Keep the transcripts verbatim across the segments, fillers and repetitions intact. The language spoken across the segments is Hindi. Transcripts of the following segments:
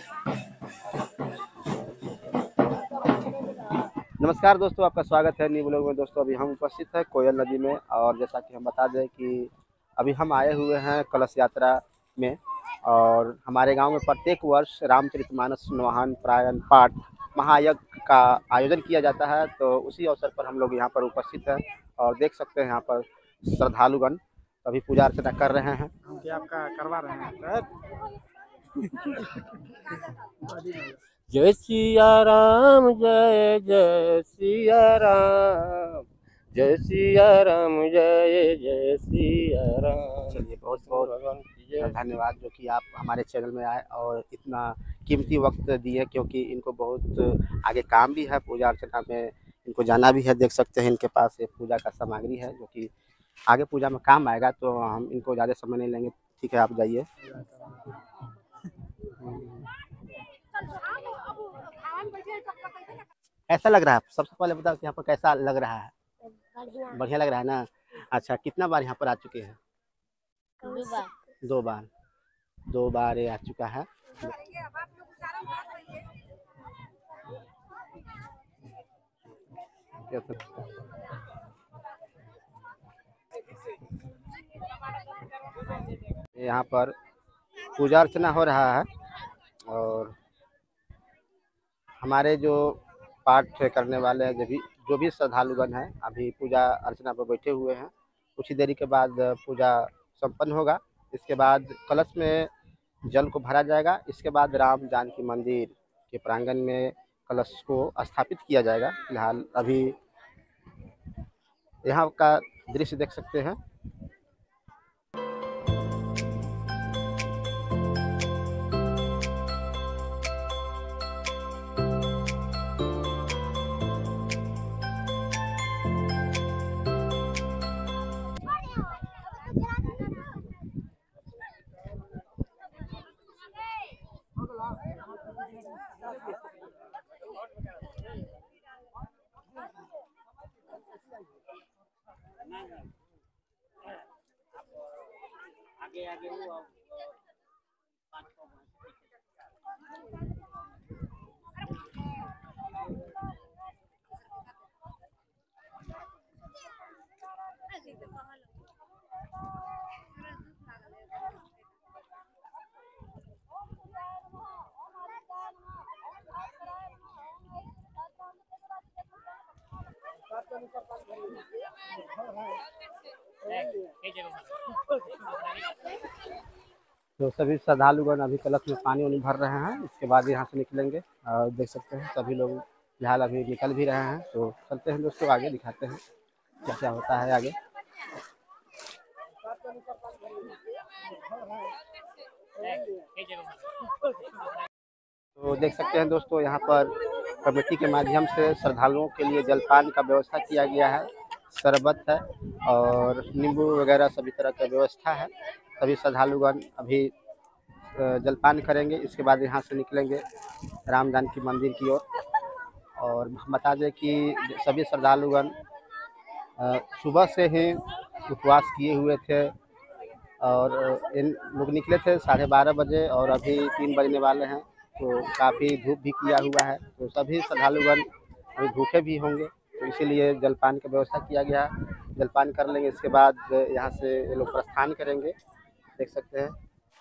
नमस्कार दोस्तों, आपका स्वागत है न्यू ब्लॉग में। दोस्तों अभी हम उपस्थित हैं कोयल नदी में, और जैसा कि हम बता दें कि अभी हम आए हुए हैं कलश यात्रा में। और हमारे गांव में प्रत्येक वर्ष रामचरितमानस नवाहन प्रायण पाठ महायज्ञ का आयोजन किया जाता है, तो उसी अवसर पर हम लोग यहाँ पर उपस्थित हैं। और देख सकते हैं यहाँ पर श्रद्धालुगण अभी पूजा अर्चना कर रहे हैं। क्या आपका करवा रहे हैं? जय सिया राम, जय जय सिया राम, जय सिया राम, जय जय सिया राम। चलिए, बहुत बहुत धन्यवाद जो कि आप हमारे चैनल में आए और इतना कीमती वक्त दिए, क्योंकि इनको बहुत आगे काम भी है पूजा अर्चना में, इनको जाना भी है। देख सकते हैं इनके पास एक पूजा का सामग्री है जो कि आगे पूजा में काम आएगा, तो हम इनको ज़्यादा समय नहीं लेंगे। ठीक है, आप जाइए। ऐसा लग रहा है, सबसे पहले बताओ कि यहाँ पर कैसा लग रहा है? बढ़िया बढ़िया लग रहा है ना? अच्छा, कितना बार यहाँ पर आ चुके हैं? दो बार दो बार दो बार ये आ चुका है। यहाँ पर पूजा अर्चना हो रहा है, और हमारे जो पाठ करने वाले हैं, जो भी जो भी श्रद्धालुगण हैं, अभी पूजा अर्चना पर बैठे हुए हैं। कुछ ही देरी के बाद पूजा संपन्न होगा। इसके बाद कलश में जल को भरा जाएगा। इसके बाद राम जानकी मंदिर के प्रांगण में कलश को स्थापित किया जाएगा। फिलहाल अभी यहाँ का दृश्य देख सकते हैं। आगे आगे वो तो सभी श्रद्धालुगण अभी कलश में पानी वानी भर रहे हैं। इसके बाद यहाँ से निकलेंगे, और देख सकते हैं सभी लोग फिलहाल अभी निकल भी रहे हैं। तो चलते हैं दोस्तों, आगे दिखाते हैं क्या क्या होता है आगे। तो देख सकते हैं दोस्तों, यहाँ पर कमेटी के माध्यम से श्रद्धालुओं के लिए जलपान का व्यवस्था किया गया है। शरबत है और नींबू वगैरह सभी तरह का व्यवस्था है। सभी श्रद्धालुगण अभी जलपान करेंगे। इसके बाद यहाँ से निकलेंगे राम जानकी मंदिर की ओर। और हम बता दें कि सभी श्रद्धालुगण सुबह से ही उपवास किए हुए थे, और इन लोग निकले थे साढ़े बारह बजे, और अभी तीन बजने वाले हैं। तो काफ़ी धूप भी किया हुआ है, तो सभी श्रद्धालुगण अभी भूखे भी होंगे, तो इसीलिए जलपान की व्यवस्था किया गया है। जलपान कर लेंगे, इसके बाद यहाँ से ये लोग प्रस्थान करेंगे। देख सकते हैं।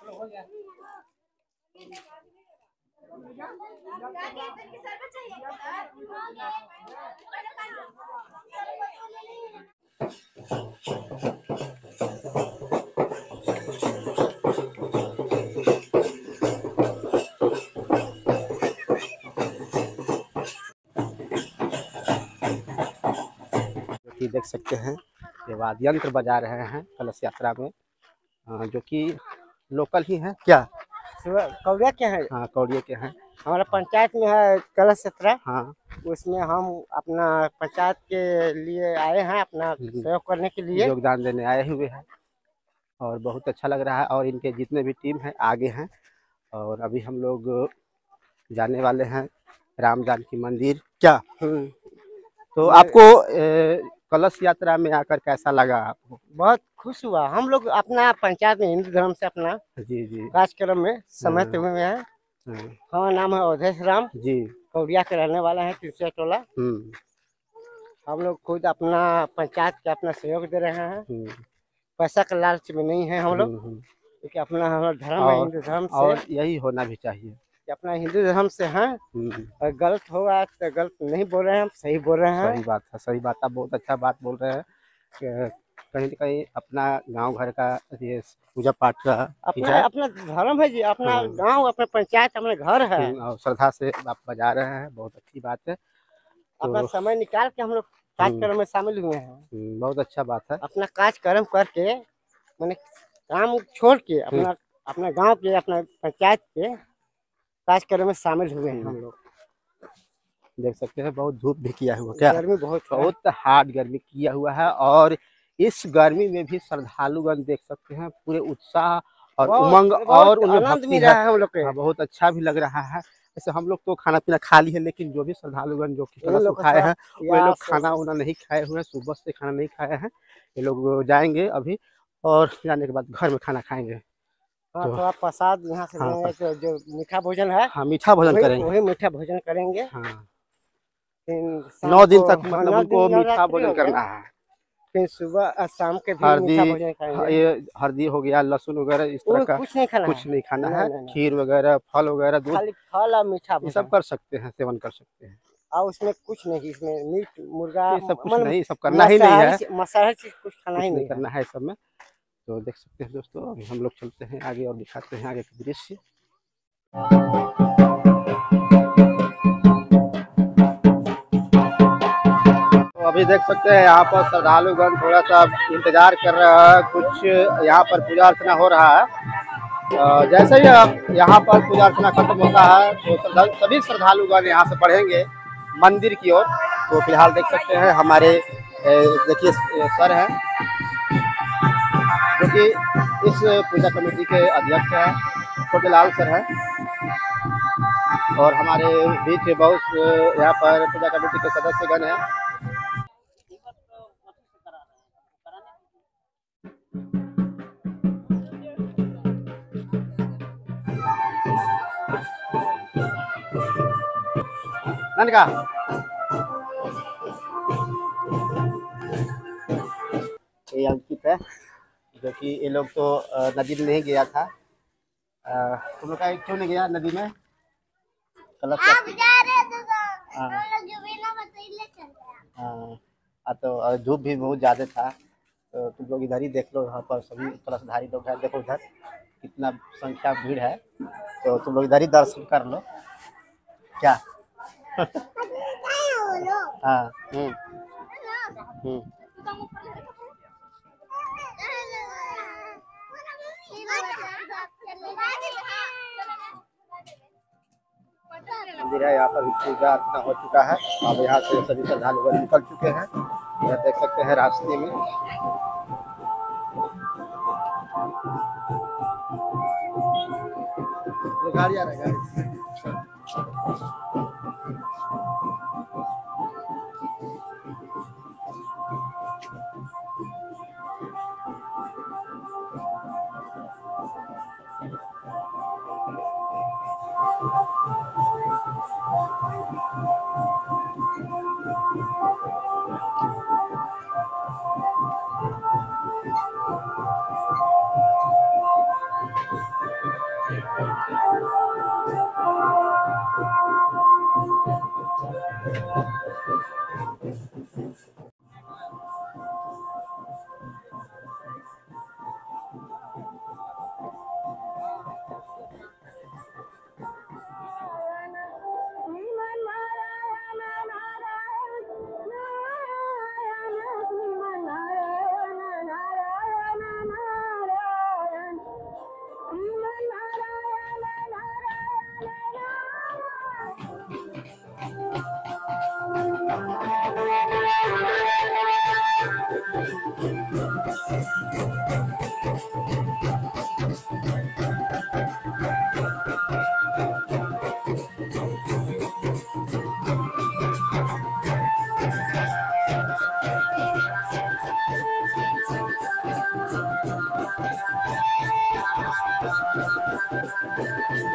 जो कि देख सकते हैं ये वाद्य यंत्र बजा रहे हैं कलश यात्रा में, जो कि लोकल ही हैं। क्या कौड़िया के हैं? हाँ, कौड़िया के हैं। हमारा पंचायत में है कलश यात्रा। हाँ, उसमें हम अपना पंचायत के लिए आए हैं, अपना सहयोग करने के लिए योगदान देने आए हुए हैं, और बहुत अच्छा लग रहा है। और इनके जितने भी टीम हैं आगे हैं, और अभी हम लोग जाने वाले हैं राम जानकी मंदिर। क्या तो आपको ए, कलश यात्रा में आकर कैसा लगा आपको? बहुत खुश हुआ। हम लोग अपना पंचायत में हिंदू धर्म से अपना जी जी कार्यक्रम में समझते हुए हैं। हम्म, हमारा नाम है अवधेश राम, जी। कौड़िया के रहने वाला है, तिरसिया टोला। हम्म, हम लोग खुद अपना पंचायत के अपना सहयोग दे रहे हैं, हम्म, पैसा का लालच में नहीं है हम लोग, हम्म, हम्म। क्योंकि अपना हमारा धर्म है और हिंदू धर्म से, और यही होना भी चाहिए। कि अपना हिंदू धर्म से हैं। हम्म, और गलत होगा तो गलत नहीं बोल रहे हैं, हम सही बोल रहे हैं। सही बात है, सही बात। आप बहुत अच्छा बात बोल रहे हैं कि कहीं न कहीं अपना गांव घर का ये पूजा पाठ का अपना है। अपना धर्म है जी, अपना हाँ। गांव, अपना पंचायत, अपना घर है। हम्म, और श्रद्धा से आप बजा रहे हैं, बहुत अच्छी बात है। अपना तो समय निकाल के हम लोग कार्यक्रम में शामिल हुए हैं। हम्म, बहुत अच्छा बात है। अपना कार्यक्रम करके मैंने काम छोड़ के हम्म, अपना अपना गांव के, अपना पंचायत के कार्यक्रम में शामिल हुए हैं हम लोग। देख सकते हैं बहुत धूप भी किया हुआ, क्या गर्मी बहुत है। बहुत हार्ड गर्मी किया हुआ है। और इस गर्मी में भी श्रद्धालुगण देख सकते हैं पूरे उत्साह और बहुत- उमंग बहुत और उनमें आनंद भक्ति मिल है। रहा है हम लोग के। हाँ, बहुत अच्छा भी लग रहा है। जैसे हम लोग तो खाना पीना खा ली है, लेकिन जो भी श्रद्धालुगण जो कि इन कलश लोग को उठाए थोड़ा हैं वे प्यास लोग से- खाना उना नहीं खाए हुए हैं, सुबह से खाना नहीं खाए हैं। ये लोग जाएंगे अभी और जाने के बाद घर में खाना खाएंगे। हाँ, तो थोड़ा प्रसाद यहाँ से हाँ, लेंगे, तो जो मीठा भोजन है हाँ, मीठा भोजन वही करेंगे। वही मीठा भोजन करेंगे। हाँ, फिर शाम नौ दिन को- तक हाँ, मतलब नौ उनको दिन मीठा नवरात्रि भोजन हो गया। करना है। फिर सुबह और शाम के भी हल्दी, मीठा भोजन हाँ, करेंगे। ये हल्दी हो गया, लहसुन वगैरह इस तरह वो का कुछ नहीं खाना कुछ है, नहीं खाना नहीं, है। नहीं, नहीं। खीर वगैरह, फल वगैरह, दूध, खाली फल और मीठा ये सब भोजन। कर सकते हैं, सेवन कर सकते हैं। और उसमें कुछ नहीं, इसमें मीट मुर्गा ये सब कुछ मन नहीं, सब करना ही नहीं है, मांसाहारी चीज- मांसाहारी चीज कुछ खाना कुछ ही नहीं नहीं है। करना है इस सब में। तो देख सकते हैं दोस्तों, अभी हम लोग चलते हैं आगे और दिखाते हैं आगे का दृश्य। तो अभी देख सकते हैं यहाँ पर श्रद्धालुगण थोड़ा सा इंतजार कर रहा है, कुछ यहाँ पर पूजा अर्चना हो रहा है। अ, जैसे ही अब यहाँ पर पूजा अर्चना खत्म होता है तो श्रद्धा सभी श्रद्धालुगण यहाँ से बढ़ेंगे मंदिर की ओर। तो फिलहाल देख सकते हैं हमारे अ, देखिए सर हैं जो कि इस पूजा कमेटी के अध्यक्ष हैं, छोटेलाल सर हैं। और हमारे बीच बहुत यहाँ पर पूजा कमेटी के सदस्यगण हैं। ननका ये अंकित है जो कि ये लोग तो अ, नदी में नहीं गया था। अ, तुम लोग का क्यों नहीं गया नदी में? कलश आप जा रहे थे तो हाँ। हम लोग जो बिना बताइए चल गया। हाँ, आ तो अ, धूप भी बहुत ज़्यादा था। तो तुम लोग इधर ही देख लो, यहाँ पर सभी कलशधारी लोग हैं। देखो उधर कितना संख्या भीड़ है, तो तुम लोग इधर ही दर्शन कर लो क्या। हाँ, हम्म, हम्म। मंदिर है, यहाँ पर पूजा अर्चना हो चुका है। अब यहाँ से सभी श्रद्धालु निकल चुके हैं, यह देख सकते हैं रास्ते में। ये गाड़ी आ रहा है, गाड़ी। Thank you.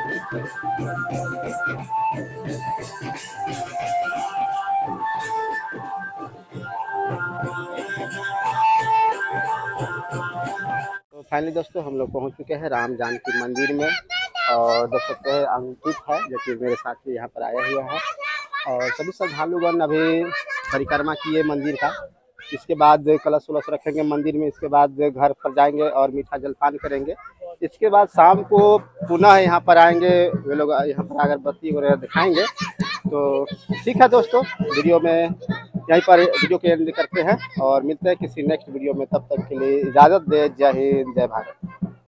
तो फाइनली दोस्तों हम लोग पहुंच चुके हैं राम जानकी मंदिर में और देख सकते हैं अंकित है जो कि मेरे साथ ही यहाँ पर आया हुआ है और सभी श्रद्धालुगण अभी परिक्रमा किए मंदिर का। इसके बाद कलश उलश रखेंगे मंदिर में, इसके बाद घर पर जाएंगे और मीठा जलपान करेंगे। इसके बाद शाम को पुनः यहाँ पर आएंगे, वे लोग यहाँ पर अगरबत्ती वगैरह दिखाएंगे। तो ठीक है दोस्तों, वीडियो में यहीं पर वीडियो के एंड करते हैं और मिलते हैं किसी नेक्स्ट वीडियो में। तब तक के लिए इजाज़त दे। जय हिंद, जय भारत।